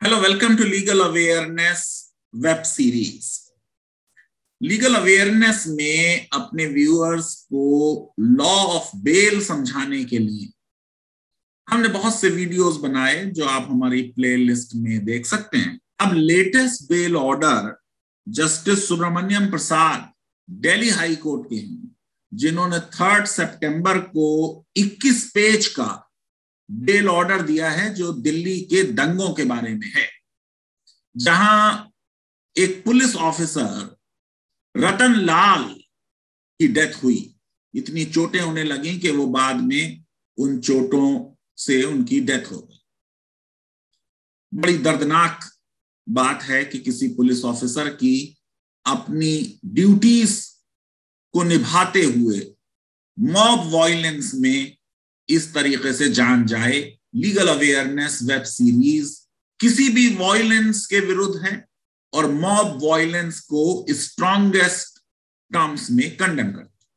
Hello, welcome to legal awareness web series. Legal awareness में अपने viewers को law of bell समझाने के लिए हमने बहुत से वीडियोस बनाए जो आप हमारी प्लेलिस्ट में देख सकते हैं। अब latest bail order justice Subramaniam Prasad Delhi high court के हैं, जिन्होंने 3 सितंबर को 21 पेज का बेल ऑर्डर दिया है जो दिल्ली के दंगों के बारे में है, जहां एक पुलिस ऑफिसर रतन लाल की डेथ हुई। इतनी चोटें उन्हें लगी कि वो बाद में उन चोटों से उनकी डेथ हो गई। बड़ी दर्दनाक बात है कि किसी पुलिस ऑफिसर की अपनी ड्यूटीज को निभाते हुए मॉब वायलेंस में इस तरीके से जान जाए। लीगल अवेयरनेस वेब सीरीज किसी भी वायलेंस के विरुद्ध है और मॉब वायलेंस को स्ट्रॉन्गेस्ट टर्म्स में कंडेम करती है।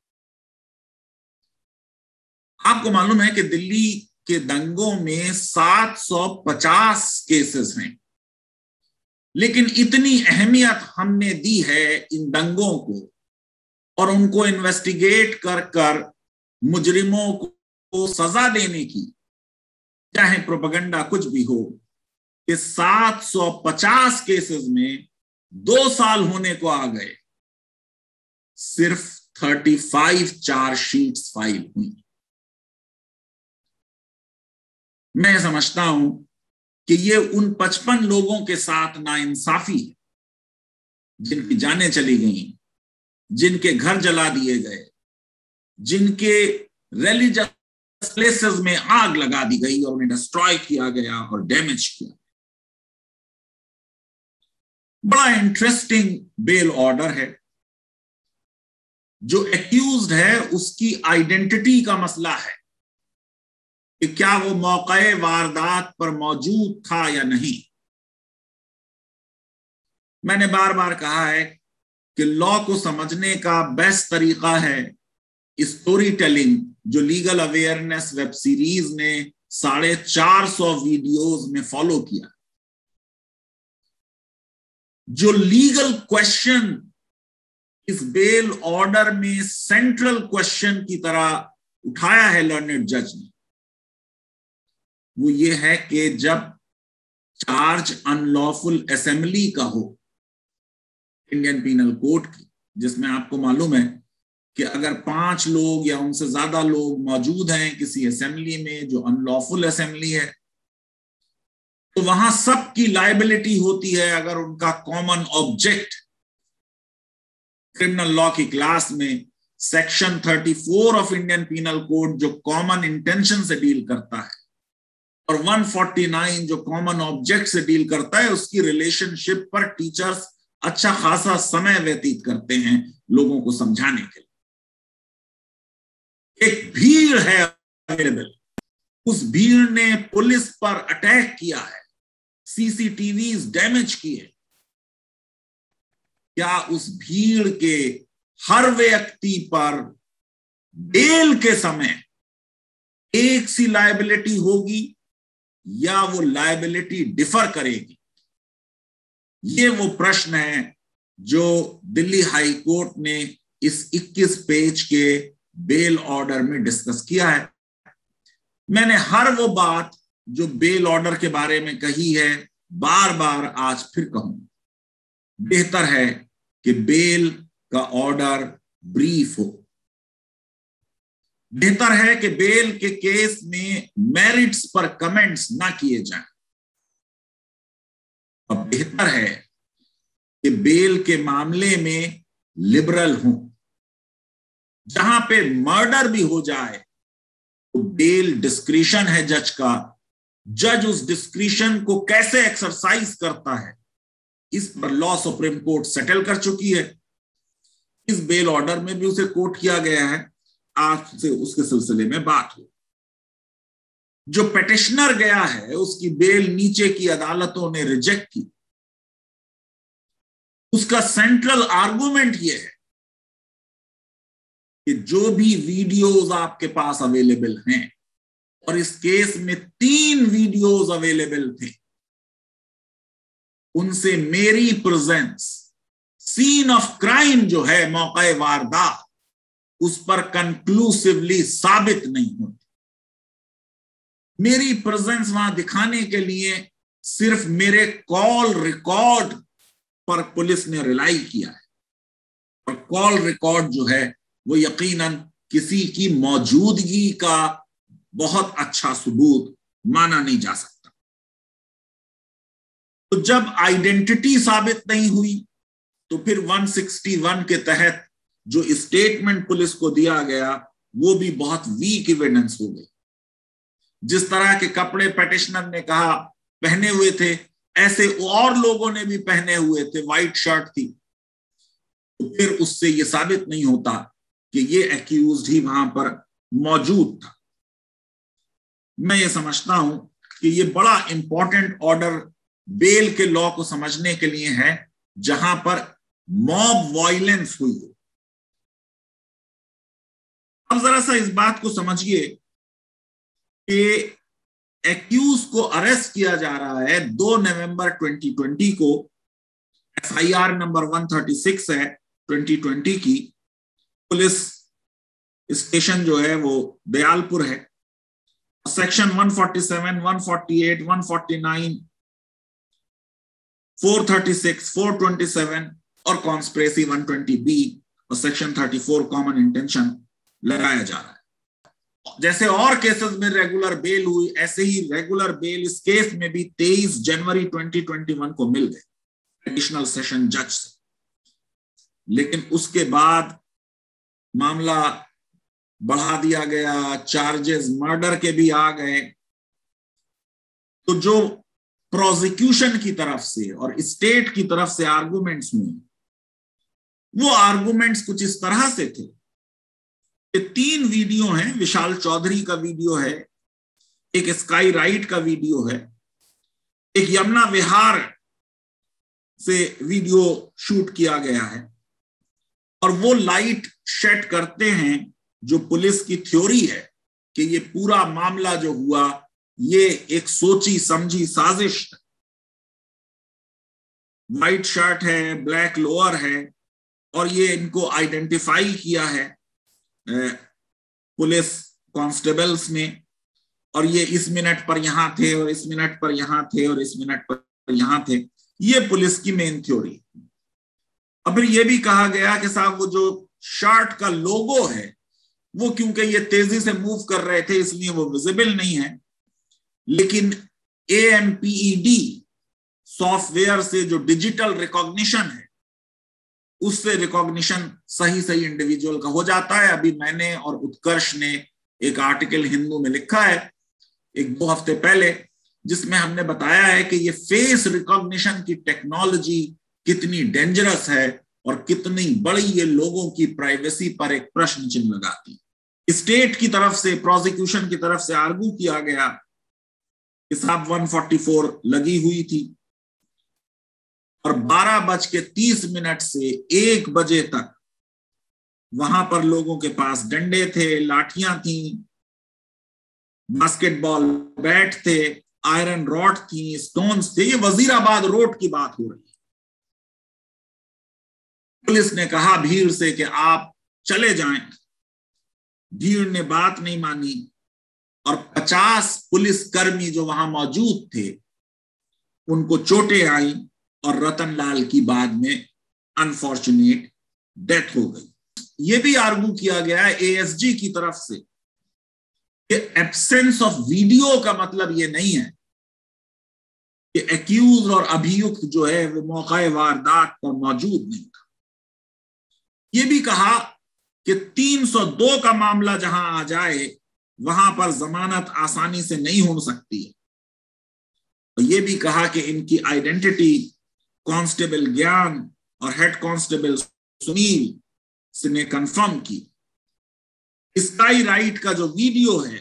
आपको मालूम है कि दिल्ली के दंगों में 750 केसेस हैं, लेकिन इतनी अहमियत हमने दी है इन दंगों को और उनको इन्वेस्टिगेट कर कर मुजरिमों को सजा देने की, चाहे प्रोपेगेंडा कुछ भी हो, कि 750 केसेस में 2 साल होने को आ गए, सिर्फ 35 चार्जशीट्स फाइल हुई। मैं समझता हूं कि ये उन 55 लोगों के साथ नाइंसाफी है जिनकी जानें चली गई, जिनके घर जला दिए गए, जिनके रिलीजियस प्लेसेस में आग लगा दी गई और उन्हें डिस्ट्रॉय किया गया और डैमेज किया। बड़ा इंटरेस्टिंग बेल ऑर्डर है। जो एक्यूज्ड है उसकी आइडेंटिटी का मसला है कि क्या वो मौके वारदात पर मौजूद था या नहीं। मैंने बार बार कहा है कि लॉ को समझने का बेस्ट तरीका है स्टोरी टेलिंग, जो लीगल अवेयरनेस वेब सीरीज ने 450 वीडियोस में फॉलो किया। जो लीगल क्वेश्चन इस बेल ऑर्डर में सेंट्रल क्वेश्चन की तरह उठाया है लर्नेड जज ने, वो ये है कि जब चार्ज अनलॉफुल असेंबली का हो इंडियन पीनल कोड की, जिसमें आपको मालूम है कि अगर 5 लोग या उनसे ज्यादा लोग मौजूद हैं किसी असेंबली में जो अनलॉफुल असेंबली है, तो वहां सबकी लायबिलिटी होती है अगर उनका कॉमन ऑब्जेक्ट क्रिमिनल लॉ की क्लास में section 34 of Indian penal code जो कॉमन इंटेंशन से डील करता है और 149 जो कॉमन ऑब्जेक्ट से डील करता है, उसकी रिलेशनशिप पर टीचर्स अच्छा खासा समय व्यतीत करते हैं लोगों को समझाने के लिए। एक भीड़ है अवेलेबल, उस भीड़ ने पुलिस पर अटैक किया है, सीसीटीवीज डैमेज किए। क्या उस भीड़ के हर व्यक्ति पर बेल के समय एक सी लायबिलिटी होगी या वो लायबिलिटी डिफर करेगी? ये वो प्रश्न है जो दिल्ली हाई कोर्ट ने इस 21 पेज के बेल ऑर्डर में डिस्कस किया है। मैंने हर वो बात जो बेल ऑर्डर के बारे में कही है बार बार आज फिर कहूंगा। बेहतर है कि बेल का ऑर्डर ब्रीफ हो, बेहतर है कि बेल के केस में मेरिट्स पर कमेंट्स ना किए जाएं, और बेहतर है कि बेल के मामले में लिबरल हों। जहां पे मर्डर भी हो जाए तो बेल डिस्क्रिशन है जज का। जज उस डिस्क्रिशन को कैसे एक्सरसाइज करता है, इस पर लॉ सुप्रीम कोर्ट सेटल कर चुकी है। इस बेल ऑर्डर में भी उसे कोट किया गया है। आज से उसके सिलसिले में बात हो। जो पेटिशनर गया है उसकी बेल नीचे की अदालतों ने रिजेक्ट की। उसका सेंट्रल आर्गुमेंट यह है कि जो भी वीडियोस आपके पास अवेलेबल हैं, और इस केस में 3 वीडियोस अवेलेबल थे, उनसे मेरी प्रेजेंस सीन ऑफ क्राइम जो है, मौके वारदात, उस पर कंक्लूसिवली साबित नहीं होती। मेरी प्रेजेंस वहां दिखाने के लिए सिर्फ मेरे कॉल रिकॉर्ड पर पुलिस ने रिलाई किया है, और कॉल रिकॉर्ड जो है वो यकीनन किसी की मौजूदगी का बहुत अच्छा सबूत माना नहीं जा सकता। तो जब आइडेंटिटी साबित नहीं हुई तो फिर 161 के तहत जो स्टेटमेंट पुलिस को दिया गया वो भी बहुत वीक एविडेंस हो गई। जिस तरह के कपड़े पेटिशनर ने कहा पहने हुए थे, ऐसे और लोगों ने भी पहने हुए थे, व्हाइट शर्ट थी, तो फिर उससे यह साबित नहीं होता कि ये एक्यूज्ड ही वहां पर मौजूद था। मैं ये समझता हूं कि ये बड़ा इंपॉर्टेंट ऑर्डर बेल के लॉ को समझने के लिए है, जहां पर मॉब वायलेंस हुई हो। अब जरा सा इस बात को समझिए कि एक्यूज को अरेस्ट किया जा रहा है 2 नवंबर 2020 को। एफआईआर नंबर 136 है 2020 की। पुलिस स्टेशन जो है वो दयालपुर है। सेक्शन 147, 148, 149, 436, 427 और कॉन्स्पिरेसी 120B और सेक्शन 34 कॉमन इंटेंशन लगाया जा रहा है। जैसे और केसेस में रेगुलर बेल हुई, ऐसे ही रेगुलर बेल इस केस में भी 23 जनवरी 2021 को मिल गए एडिशनल सेशन जज से। लेकिन उसके बाद मामला बढ़ा दिया गया, चार्जेस मर्डर के भी आ गए। तो जो प्रोसिक्यूशन की तरफ से और स्टेट की तरफ से आर्गुमेंट्स हुए, वो आर्गुमेंट्स कुछ इस तरह से थे। 3 वीडियो हैं, विशाल चौधरी का वीडियो है, एक स्काई राइट का वीडियो है, एक यमुना विहार से वीडियो शूट किया गया है, और वो लाइट शेड करते हैं जो पुलिस की थ्योरी है कि ये पूरा मामला जो हुआ ये एक सोची समझी साजिश है। व्हाइट शर्ट है, ब्लैक लोअर है, और ये इनको आइडेंटिफाई किया है पुलिस कांस्टेबल्स ने, और ये इस मिनट पर यहां थे और इस मिनट पर यहां थे और इस मिनट पर यहां थे। ये पुलिस की मेन थ्योरी। अब फिर ये भी कहा गया कि साहब वो जो शर्ट का लोगो है वो क्योंकि ये तेजी से मूव कर रहे थे इसलिए वो विजिबल नहीं है, लेकिन AMPED सॉफ्टवेयर से जो डिजिटल रिकॉग्निशन है उससे रिकॉग्निशन सही सही इंडिविजुअल का हो जाता है। अभी मैंने और उत्कर्ष ने एक आर्टिकल हिंदू में लिखा है 1-2 हफ्ते पहले, जिसमें हमने बताया है कि ये फेस रिकॉग्निशन की टेक्नोलॉजी कितनी डेंजरस है और कितनी बड़ी ये लोगों की प्राइवेसी पर एक प्रश्न चिन्ह लगाती। स्टेट की तरफ से, प्रोसिक्यूशन की तरफ से आर्गू किया गया कि साहब 144 लगी हुई थी और 12:30 से 1 बजे तक वहां पर लोगों के पास डंडे थे, लाठियां थी, बास्केटबॉल बैट थे, आयरन रॉड थी, स्टोन्स थे। ये वजीराबाद रोड की बात हो रही है। पुलिस ने कहा भीड़ से कि आप चले जाएं। भीड़ ने बात नहीं मानी और 50 पुलिसकर्मी जो वहां मौजूद थे उनको चोटें आई और रतनलाल की बाद में अनफॉर्चुनेट डेथ हो गई। यह भी आर्गू किया गया है ASG की तरफ से कि एब्सेंस ऑफ वीडियो का मतलब यह नहीं है कि एक्यूज और अभियुक्त जो है वो मौके वारदात पर मौजूद नहीं था। यह भी कहा कि 302 का मामला जहां आ जाए वहां पर जमानत आसानी से नहीं हो सकती है। और यह भी कहा कि इनकी आइडेंटिटी कांस्टेबल ज्ञान और हेड कांस्टेबल सुनील ने कंफर्म की। स्काई राइट का जो वीडियो है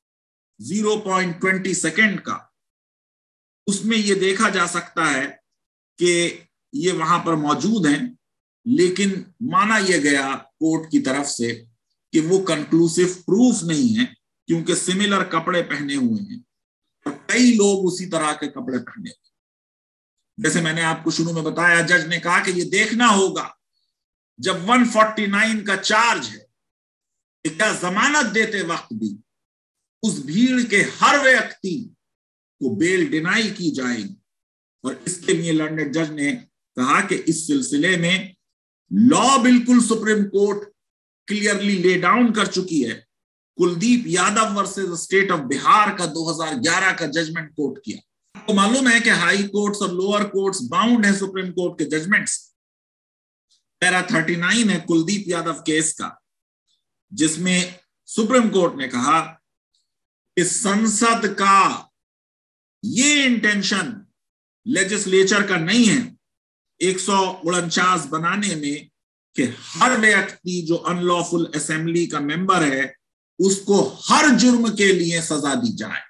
0.20 सेकेंड का, उसमें यह देखा जा सकता है कि ये वहां पर मौजूद हैं, लेकिन माना यह गया कोर्ट की तरफ से कि वो कंक्लूसिव प्रूफ नहीं है क्योंकि सिमिलर कपड़े पहने हुए हैं और कई लोग उसी तरह के कपड़े पहने हुए। जैसे मैंने आपको शुरू में बताया, जज ने कहा कि ये देखना होगा जब 149 का चार्ज है, क्या जमानत देते वक्त भी उस भीड़ के हर व्यक्ति को बेल डिनाई की जाएगी। और इसके लिए लर्नेड जज ने कहा कि इस सिलसिले में लॉ बिल्कुल supreme court clearly lay down कर चुकी है। Kuldeep Yadav versus state of Bihar का 2011 का जजमेंट कोर्ट किया। आपको मालूम है कि हाई कोर्ट्स और लोअर कोर्ट्स बाउंड है सुप्रीम कोर्ट के जजमेंट्स। पैरा 39 है कुलदीप यादव केस का, जिसमें सुप्रीम कोर्ट ने कहा कि संसद का ये इंटेंशन लेजिस्लेचर का नहीं है 149 बनाने में कि हर व्यक्ति जो अनलॉफुल असेंबली का मेंबर है उसको हर जुर्म के लिए सजा दी जाए।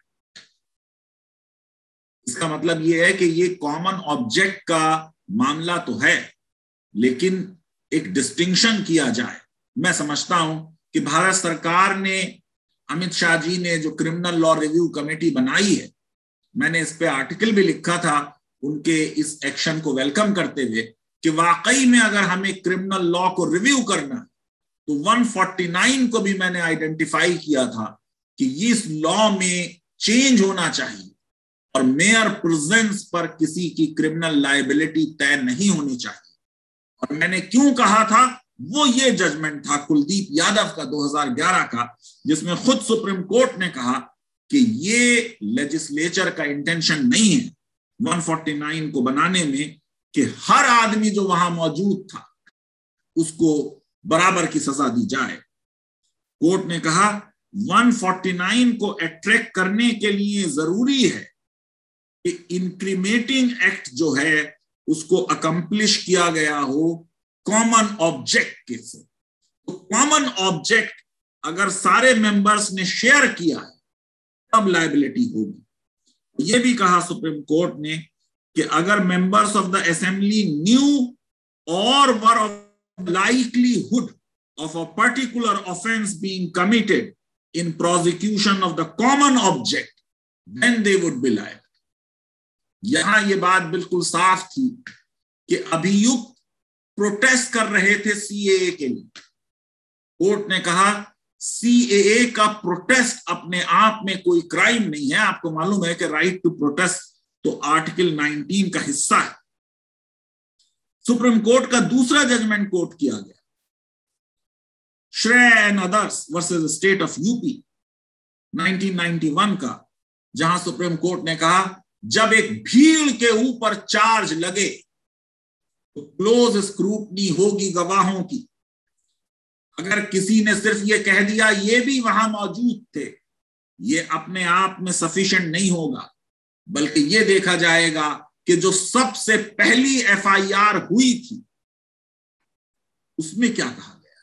इसका मतलब यह है कि ये कॉमन ऑब्जेक्ट का मामला तो है, लेकिन एक डिस्टिंक्शन किया जाए। मैं समझता हूं कि भारत सरकार ने, अमित शाह जी ने जो क्रिमिनल लॉ रिव्यू कमेटी बनाई है, मैंने इस पे आर्टिकल भी लिखा था उनके इस एक्शन को वेलकम करते हुए कि वाकई में अगर हमें क्रिमिनल लॉ को रिव्यू करना तो 149 को भी मैंने आइडेंटिफाई किया था कि इस लॉ में चेंज होना चाहिए और मेयर प्रेजेंस पर किसी की क्रिमिनल लायबिलिटी तय नहीं होनी चाहिए। और मैंने क्यों कहा था, वो ये जजमेंट था कुलदीप यादव का 2011 का, जिसमें खुद सुप्रीम कोर्ट ने कहा कि ये लेजिस्लेचर का इंटेंशन नहीं है 149 को बनाने में कि हर आदमी जो वहां मौजूद था उसको बराबर की सजा दी जाए। कोर्ट ने कहा 149 को अट्रैक्ट करने के लिए जरूरी है कि इंक्रीमेटिंग एक्ट जो है उसको अकम्प्लिश किया गया हो कॉमन ऑब्जेक्ट के से। तो कॉमन ऑब्जेक्ट अगर सारे मेंबर्स ने शेयर किया है तब लायबिलिटी होगी। यह भी कहा सुप्रीम कोर्ट ने कि अगर members of the assembly knew or were of likelihood of a particular offence being committed in prosecution of the common object then they would be liable. यहां यह बात बिल्कुल साफ थी कि अभियुक्त प्रोटेस्ट कर रहे थे सीएए के लिए। कोर्ट ने कहा सीएए का प्रोटेस्ट अपने आप में कोई क्राइम नहीं है। आपको मालूम है कि राइट टू प्रोटेस्ट तो आर्टिकल 19 का हिस्सा है। सुप्रीम कोर्ट का दूसरा जजमेंट कोर्ट किया गया, Shreya and others versus state of UP 1991 का, जहां सुप्रीम कोर्ट ने कहा जब एक भीड़ के ऊपर चार्ज लगे तो क्लोज स्क्रूटनी होगी गवाहों की। अगर किसी ने सिर्फ ये कह दिया ये भी वहां मौजूद थे, ये अपने आप में सफिशिएंट नहीं होगा, बल्कि ये देखा जाएगा कि जो सबसे पहली एफआईआर हुई थी उसमें क्या कहा गया।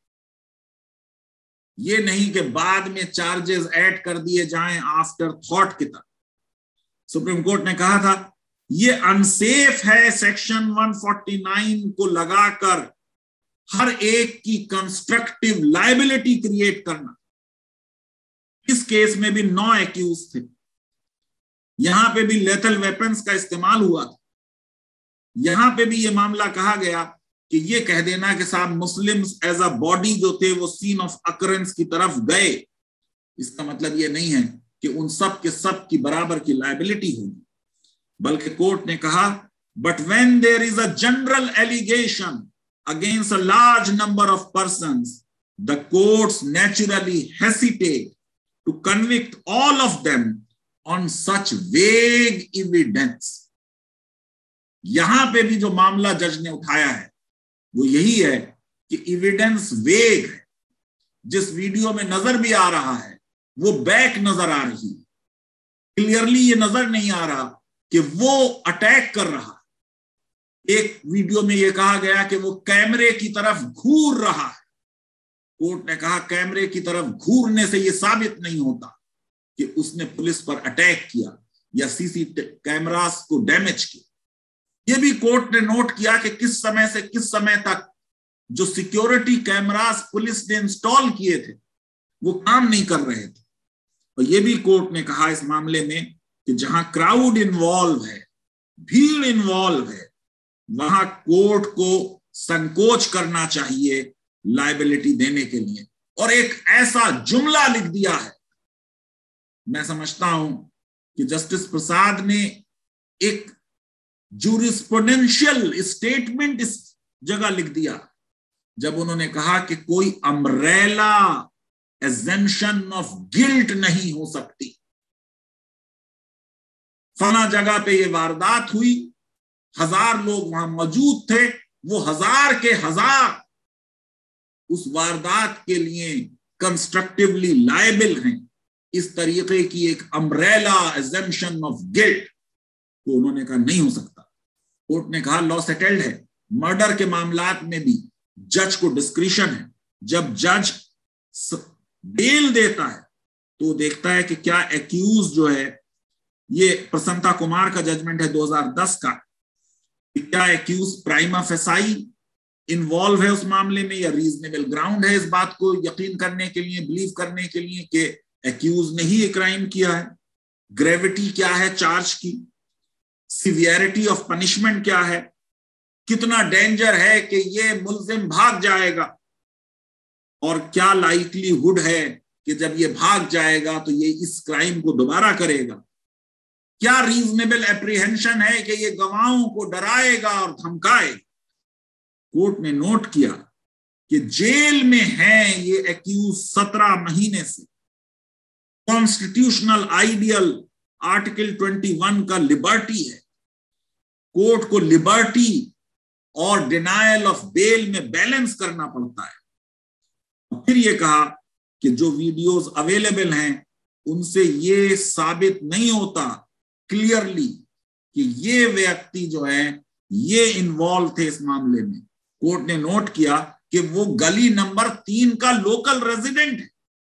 ये नहीं कि बाद में चार्जेस ऐड कर दिए जाएं आफ्टर थॉट की तरह। सुप्रीम कोर्ट ने कहा था ये अनसेफ है सेक्शन 149 को लगाकर हर एक की कंस्ट्रक्टिव लायबिलिटी क्रिएट करना। इस केस में भी 9 एक्यूज थे, यहां पे भी लेथल वेपन्स का इस्तेमाल हुआ था। यहां पे भी ये मामला कहा गया कि ये कह देना कि साहब मुस्लिम्स एज अ बॉडी जो थे वो सीन ऑफ अकरेंस की तरफ गए, इसका मतलब ये नहीं है कि उन सब के सब की बराबर की लायबिलिटी होगी। बल्कि कोर्ट ने कहा but when there is a general allegation against a large number of persons, the courts naturally hesitate to convict all of them on such vague evidence. यहां पे भी जो मामला जज ने उठाया है वो यही है कि एविडेंस वेग है। जिस वीडियो में नजर भी आ रहा है वो बैक नजर आ रही है, क्लियरली ये नजर नहीं आ रहा कि वो अटैक कर रहा है। एक वीडियो में यह कहा गया कि वो कैमरे की तरफ घूर रहा है। कोर्ट ने कहा कैमरे की तरफ घूरने से यह साबित नहीं होता कि उसने पुलिस पर अटैक किया या सीसी कैमरास को डैमेज किया। यह भी कोर्ट ने नोट किया कि किस समय से किस समय तक जो सिक्योरिटी कैमरास पुलिस ने इंस्टॉल किए थे वो काम नहीं कर रहे थे। और यह भी कोर्ट ने कहा इस मामले में कि जहां क्राउड इन्वॉल्व है भीड़ इन्वॉल्व है, वहां कोर्ट को संकोच करना चाहिए लायबिलिटी देने के लिए। और एक ऐसा जुमला लिख दिया है, मैं समझता हूं कि जस्टिस प्रसाद ने एक जूरिस्प्रूडेंशियल स्टेटमेंट इस जगह लिख दिया जब उन्होंने कहा कि कोई अम्ब्रेला एग्जेम्पशन ऑफ गिल्ट नहीं हो सकती। फला जगह पे ये वारदात हुई, 1000 लोग वहां मौजूद थे, वो 1000 के 1000 उस वारदात के लिए कंस्ट्रक्टिवली लायबल हैं। इस तरीके की एक अम्ब्रेला एग्जेम्पशन ऑफ गिल्ट को उन्होंने कहा नहीं हो सकता। कोर्ट ने कहा लॉ सेटल्ड है। मर्डर के मामलात में भी जज को डिस्क्रिशन है। जब जज बेल देता है तो देखता है कि क्या एक्यूज जो है, ये प्रसन्नता कुमार का जजमेंट है 2010 का, क्या एक्यूज प्राइमा फेसाई इन्वॉल्व है उस मामले में या रीजनेबल ग्राउंड है इस बात को यकीन करने के लिए, बिलीव करने के लिए कि एक्यूज ने ही ये क्राइम किया है। ग्रेविटी क्या है चार्ज की, सिवियरिटी ऑफ पनिशमेंट क्या है, कितना डेंजर है कि ये मुल्जिम भाग जाएगा और क्या लाइकलीहुड है कि जब ये भाग जाएगा तो ये इस क्राइम को दोबारा करेगा, क्या रीजनेबल एप्रीहेंशन है कि ये गवाहों को डराएगा और धमकाएगा। कोर्ट ने नोट किया कि जेल में है ये एक्यूज 17 महीने से। कॉन्स्टिट्यूशनल आइडियल आर्टिकल 21 का लिबर्टी है। कोर्ट को लिबर्टी और डिनायल ऑफ बेल में बैलेंस करना पड़ता है। फिर ये कहा कि जो वीडियोस अवेलेबल हैं उनसे ये साबित नहीं होता क्लियरली कि ये व्यक्ति जो है ये इन्वॉल्व थे इस मामले में। कोर्ट ने नोट किया कि वो गली नंबर 3 का लोकल रेजिडेंट है।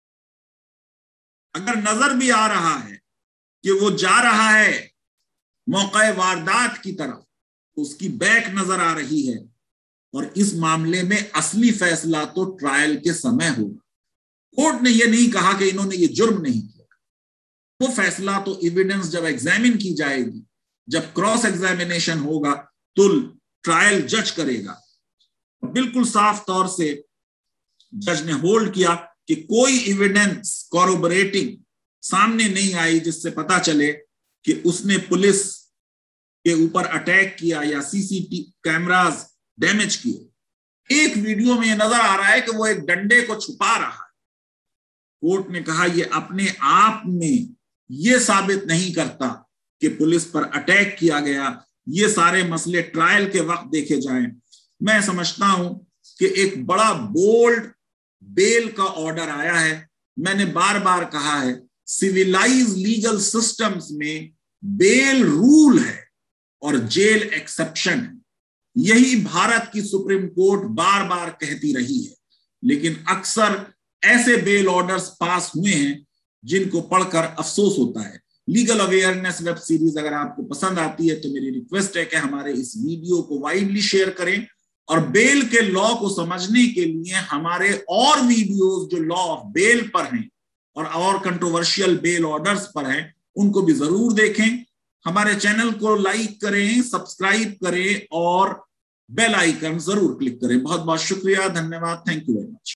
अगर नजर भी आ रहा है कि वो जा रहा है मौके वारदात की तरफ, तो उसकी बैक नजर आ रही है। और इस मामले में असली फैसला तो ट्रायल के समय होगा। कोर्ट ने यह नहीं कहा कि इन्होंने ये जुर्म नहीं किया। वो फैसला तो एविडेंस जब एग्जामिन की जाएगी, जब क्रॉस एग्जामिनेशन होगा तो ट्रायल जज करेगा। बिल्कुल साफ तौर से जज ने होल्ड किया कि कोई एविडेंस कॉरोबोरेटिंग सामने नहीं आई जिससे पता चले कि उसने पुलिस के ऊपर अटैक किया या सीसीटीवी कैमरास डैमेज किए। एक वीडियो में यह नजर आ रहा है कि वो एक डंडे को छुपा रहा है। कोर्ट ने कहा यह अपने आप में यह साबित नहीं करता कि पुलिस पर अटैक किया गया। ये सारे मसले ट्रायल के वक्त देखे जाएं। मैं समझता हूं कि एक बड़ा बोल्ड बेल का ऑर्डर आया है। मैंने बार बार कहा है सिविलाइज लीगल सिस्टम्स में बेल रूल है और जेल एक्सेप्शन है। यही भारत की सुप्रीम कोर्ट बार बार कहती रही है। लेकिन अक्सर ऐसे बेल ऑर्डर्स पास हुए हैं जिनको पढ़कर अफसोस होता है। लीगल अवेयरनेस वेब सीरीज अगर आपको पसंद आती है तो मेरी रिक्वेस्ट है कि हमारे इस वीडियो को वाइडली शेयर करें और बेल के लॉ को समझने के लिए हमारे और वीडियोस जो लॉ ऑफ बेल पर हैं और कंट्रोवर्शियल बेल ऑर्डर्स पर हैं उनको भी जरूर देखें। हमारे चैनल को लाइक करें, सब्सक्राइब करें और बेल आइकन जरूर क्लिक करें। बहुत बहुत शुक्रिया, धन्यवाद, थैंक यू वेरी मच।